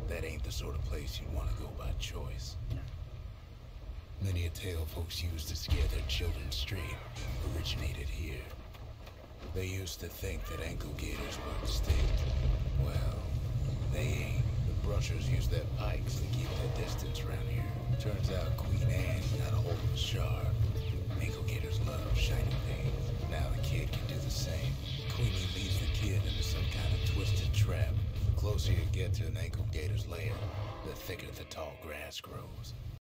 that ain't the sort of place you'd want to go by choice. Many a tale folks used to scare their children straight originated here. They used to think that ankle gators were extinct. Well, they ain't. The brushers use their pikes to keep their distance around here. Turns out Queen Anne got a hold of a shard. Ankle gators love shiny things. Now the kid can do the same. Queenie leads the kid into some kind of twisted trap. The closer you get to an ankle gator's lair, the thicker the tall grass grows.